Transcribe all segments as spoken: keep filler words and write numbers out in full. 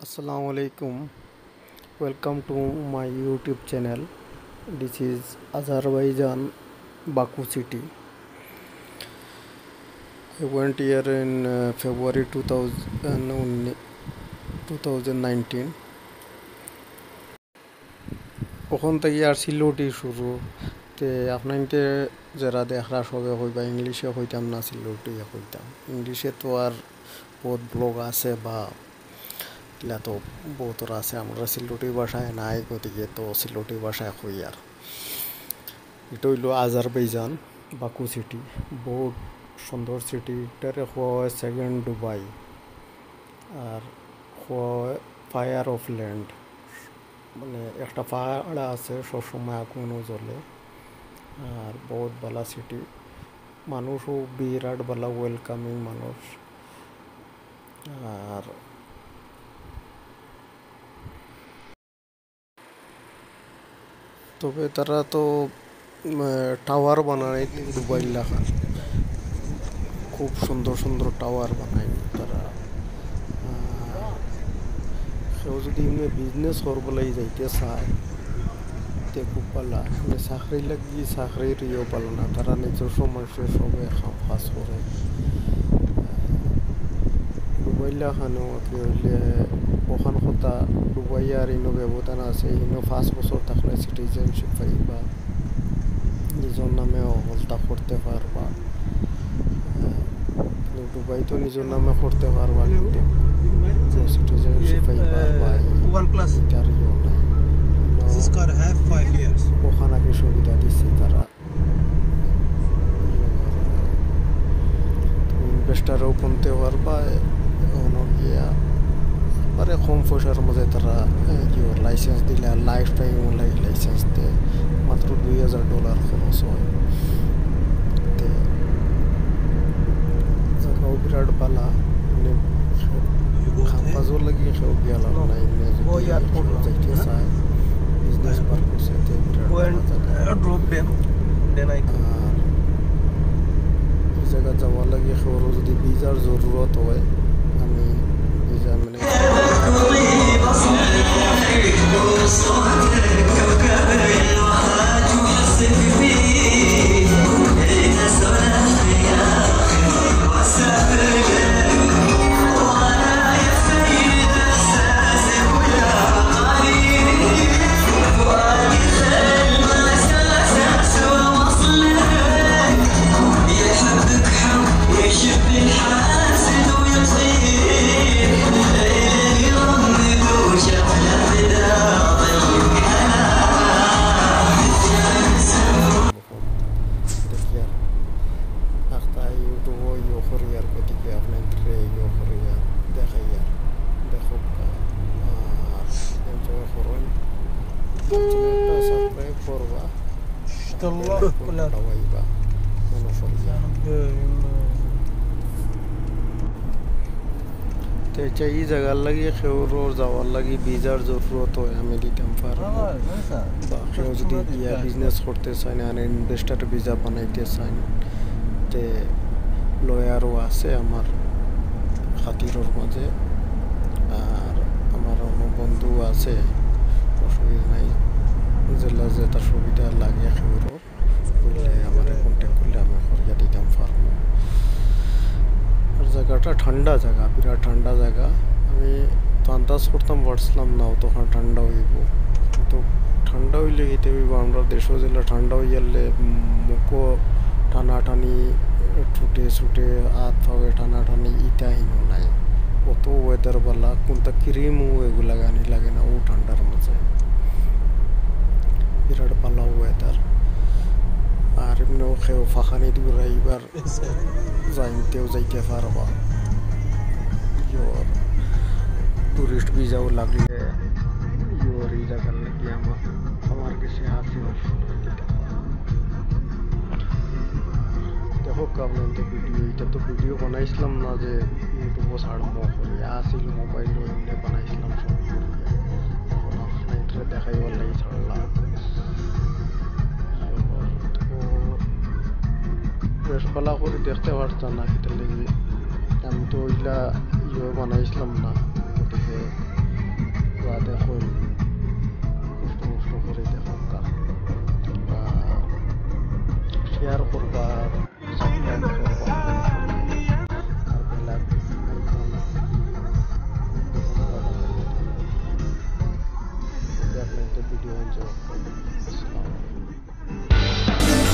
Assalamu alaikum. Welcome to my YouTube channel. This is Azerbaijan, Baku city. I went here in uh, February two thousand nineteen. ওখান থেকে আর সিলেটি শুরু তে আপনাকে যারা দেখরা সবে কইবা ইংলিশে কইতাম না সিলেটি কইতাম ইংলিশে তো আর বহুত ব্লগ আছে বা এলা তো বহুত আছে আমরা সিলেটি ভাষায় নাই গতিকে তো সিলেটি ভাষায় কই আর এটা হইল আজারবাইজান বাকু সিটি বহুত সুন্দর সিটি এটারে হয় সেকেন্ড দুবাই আর হয় ফায়ার অফ ল্যান্ড মানে একটা পাহাড় আছে সবসময় আগুনও জ্বলে আর বহুত ভালো সিটি মানুষও বিরাট ভালো ওয়েলকামিং মানুষ আর তবে তারা তো টাওয়ার বানায় দুবাই এলাকা খুব সুন্দর সুন্দর টাওয়ার বানায় তারা কেউ যদি এমনি বিজনেস করবলাই যাইতে চায় তে খুব ভালো মানে চাকরি লাগি চাকরির ইয়েও ভালো না তারা নিজস্ব মানুষের সবে কাম কাজ করে ডুবাইলা খানো কি হইলে ওখান কথা ডুবাই আর ইনো ব্যবধান আছে ইনো পাঁচ বছর থাকলে সিটিজেনশিপ পাইবা নিজের নামে হলতা করতে পারবা ডুবাই তো নিজের নামে করতে পারবা কিন্তু সিটিজেনশিপ পাইবা one plus এটার ইয়ে নাই this car have five years ওখানে কি সুবিধা দিচ্ছে তারা ইনভেস্টারও কিনতে পারবা অন্য গিয়া পরে কম পয়সার মধ্যে তারা ইয়ে লাইসেন্স দিলে লাইফ টাইম লাইসেন্স দেয় মাত্র দুই হাজার ডলার খরচ হয় জায়গাও বিরাট ভালো মানে খাম্পাজও লাগি কেউ গিয়া লাভ নাই যাইতে চায় বিজনেস পারপোসে আর এই জায়গা যাওয়ার লাগে কেউ যদি ভিসার জরুরত হয় আমি ভিসা মানে এই জায়গার লাগে কেউ যাওয়ার লাগে ভিসার জরুরত হয় আমি দিতাম পারবো বা কেউ যদি গিয়া বিজনেস করতে চায় না ইনভেস্টার ভিসা বানাইতে চায় তে লয়ারও আছে আমার খাতিরের মাঝে আর আমার অন্য বন্ধু আছে অসুবিধা নাই জেলা যে তার সুবিধা লাগে কেউর বললে আমার কন্ট্যাক্ট করলে আমি করিয়া দিতাম পারবো আর জায়গাটা ঠান্ডা জায়গা বিরাট ঠান্ডা জায়গা আমি তো আন্দাজ করতাম পারছিলাম না তখন ঠান্ডা হইব কিন্তু ঠান্ডা হইলে গেতে হইব আমরা দেশও জেলা ঠান্ডা হয়ে গেলে মুখও টানাটানি ছুটে ছুটে হাত পাবে টানাটানি ইটা হিনো নাই অত ওয়েদার বালা কোনটা ক্রিমও এগুলা গানি লাগে না ও ঠান্ডার মাঝে বিরাট ভালো ওয়েদার আর এমনিও খেয়েও ফাঁকানি দূর এইবার যাইতেও যাইতে পারবা ইয়োর টুরিস্ট ভিসাও লাগলে ইয়োর এই জায়গার লাগে আমার আমার কাছে আছে দেখো আপনার তো ভিডিও এটা তো ভিডিও বানাইছিলাম না যে ইউটিউবও ছাড়বো করি আসিল মোবাইল এমনি বানাইছিলাম সব এখন আপনার দেখাইবার লাগে ছাড়লাম বেশ ভালো করে দেখতে পারতাম না সেটা লেগে আমি তো ওইলা ইয়ে বানাইছিলাম না গতিকে বাদে কই কষ্ট কষ্ট করে দেখা বা শেয়ার করবা সাবস্ক্রাইব করবা আর বেল আইকন আপনাদের ভিডিও এনজয় করবেন। আসসালামু আলাইকুম।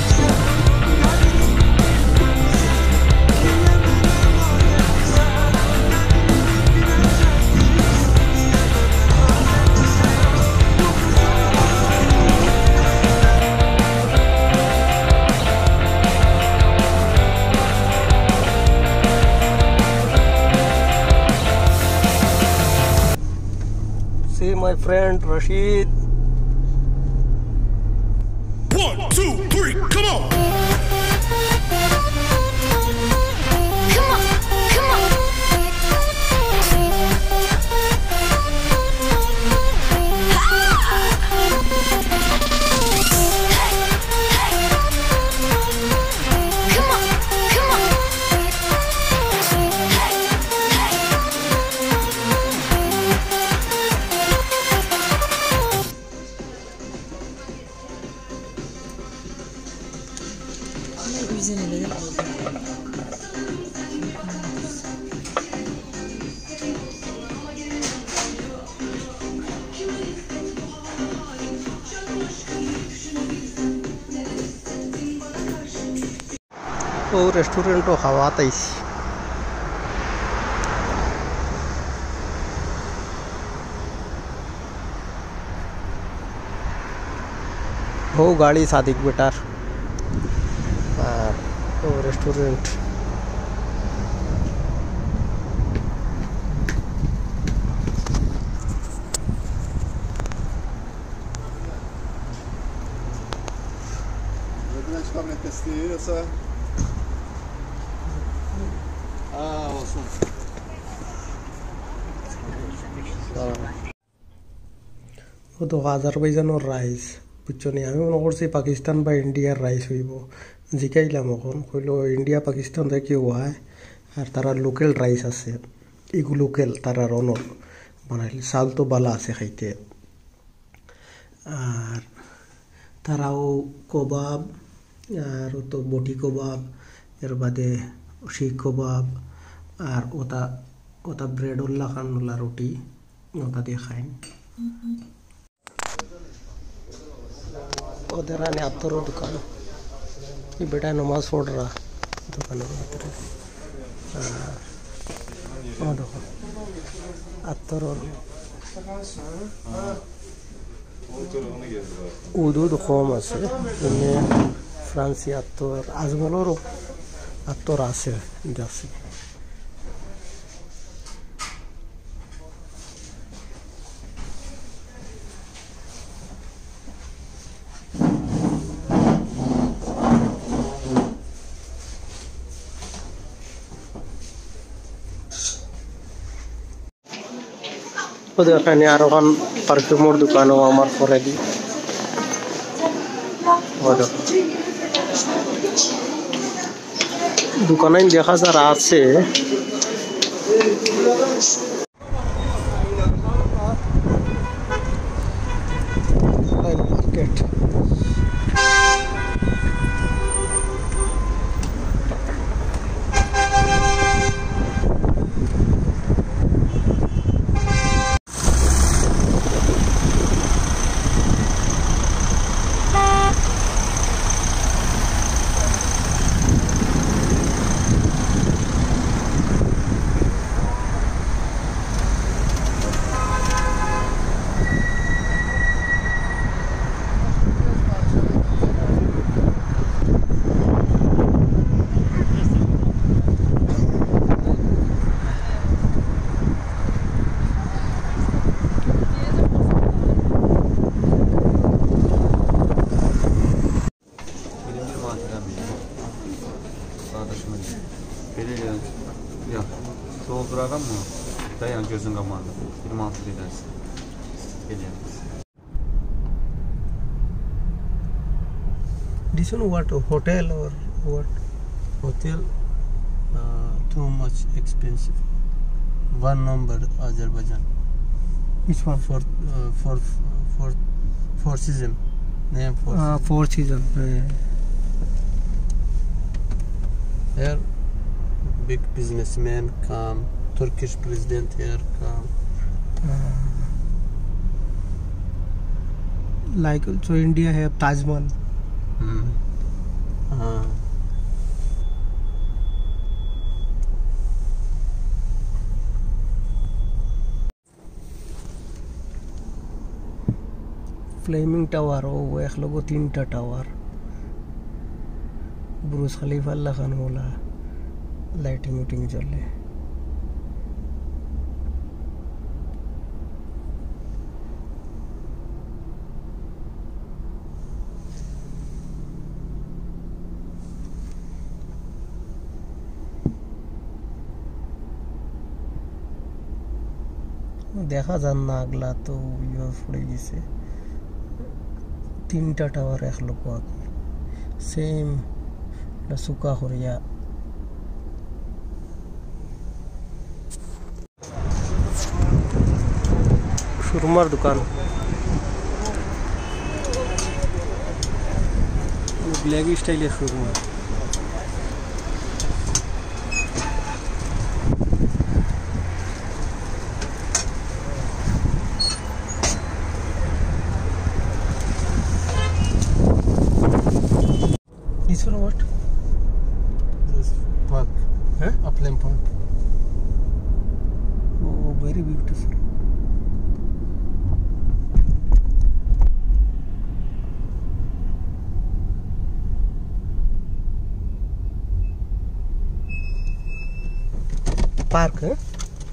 See my friend Rashid. One, two, three, come on! Come on, come on. Come on, come on. Güzel neler oldu. ও রেস্টুরেন্টও হাওয়াত আইছি ও গাড়ি সাদিক বেটার আর ও restaurant Praticamente essa. Ah, olsun. ও তো আজারবাইজানের রাইস বুঝছো নি আমি মনে করছি পাকিস্তান বা ইন্ডিয়ার রাইস হইব জিকাইলাম এখন কইলো ইন্ডিয়া পাকিস্তান থেকে হয় আর তারা লোকাল রাইস আছে এগুলো লোকাল তারা রনর বানাইলে চাল তো বালা আছে খাইতে আর তারাও কবাব আর তো বটি কবাব এর বাদে শিখ কবাব আর ওটা ওটা ব্রেড উল্লা খান উল্লা রুটি ওটা দিয়ে খাইন ওদের আনে আত্মর দোকান ये बेटा नमाज पढ़ रहा दुकान के भीतर हाँ देखो अत्तर और उदूद कम আছে এনে ফ্রান্সি আত্তর আজমলের আত্তর আছে দেখছি ওদের এখানে আরো খান পারফিউমের দোকানও আমার করে দি দোকানে দেখা যারা আছে market Yok. Soğuk bırakan mı? Dayan gözün kamandı. yirmi altı edersin. Geliyor. This one what? Hotel or what? Hotel uh, too much expensive. One number Azerbaijan. Which one? For uh, for for four season. Name four. Ah, season. four season. Here, big businessmen come. Turkish president here come. Like so India have Taj Mahal. Hmm. Uh, Flaming Tower हो एक लोगों तीन टा tower Bruce खलीफा लगान होला lighting उटिंग चले देखा जाना अगला तो यो पड़ेगी से तीन टा टावर एक लोग सेम लसुका हो रहा शुरमर दुकान ब्लैक स्टाइल है शुरमर This for what? this park. Huh? Upland Park. Oh, very beautiful. Park, huh?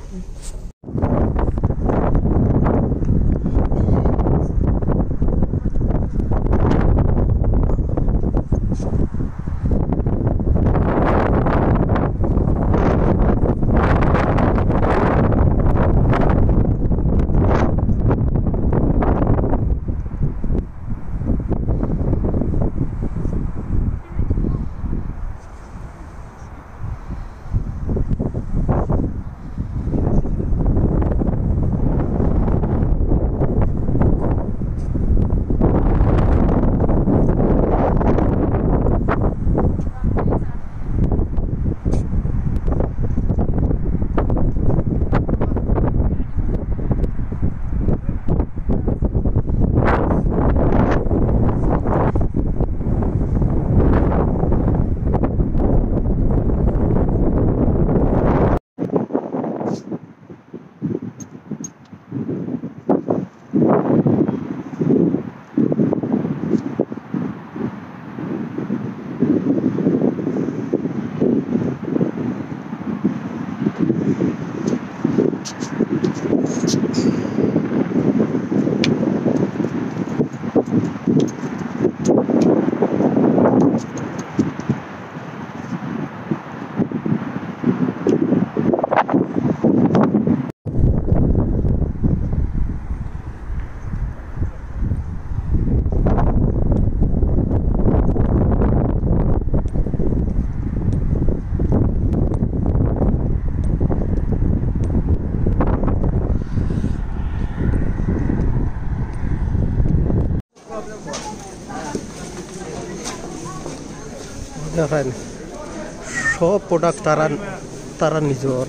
দেখেন সব প্রোডাক্ট তারা তারা নিজের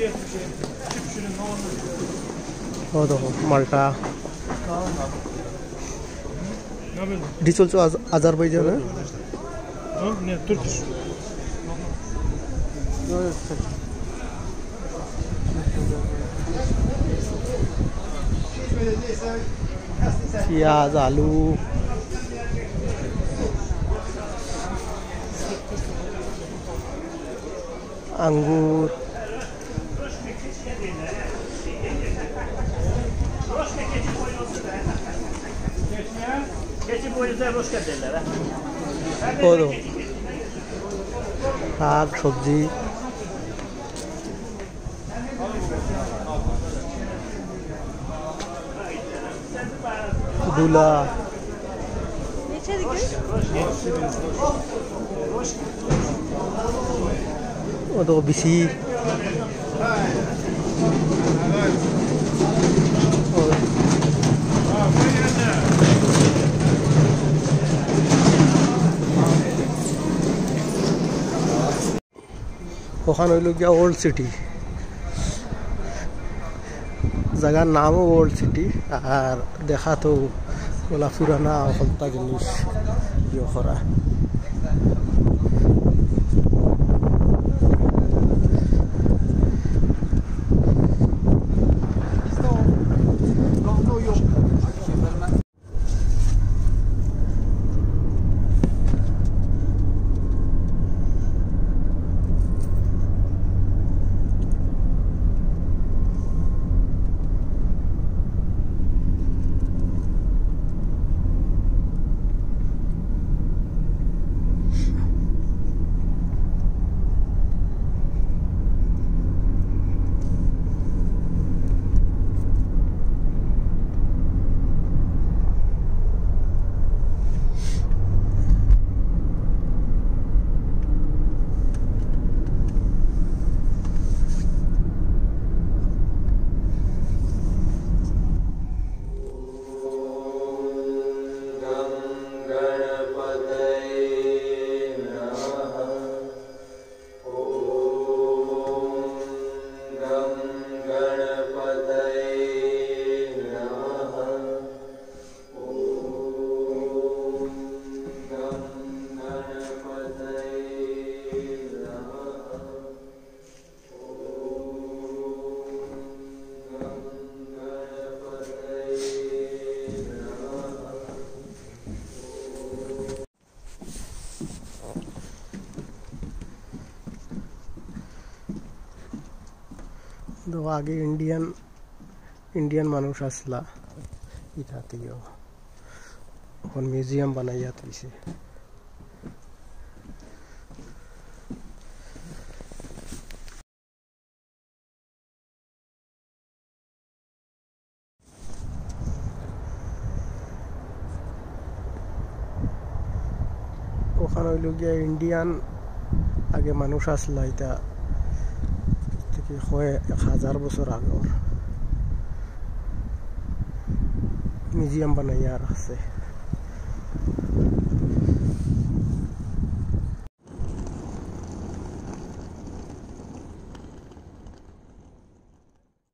ও দেখো মালটা This also Azerbaijan, huh? Oh, no, Turkish. Piyaz, aloo, अंगूर और শাক সবজি দুলা o da bisi ওখানে হইল গিয়া ওল্ড সিটি, জায়গার নামও ওল্ড সিটি, আর দেখা তো ওলা পুরানা হলতা জিনিস ইয়ে করা। तो आगे इंडियन इंडियन মানুষ আসলা ইটাতেও এখন মিউজিয়াম বানাইয়া থইছে। ওখানে হইল গিয়া ইন্ডিয়ান আগে মানুষ আসলা, এটা থেকে হয় এক হাজার বছর আগর মিউজিয়াম বানাইয়া রাখছে।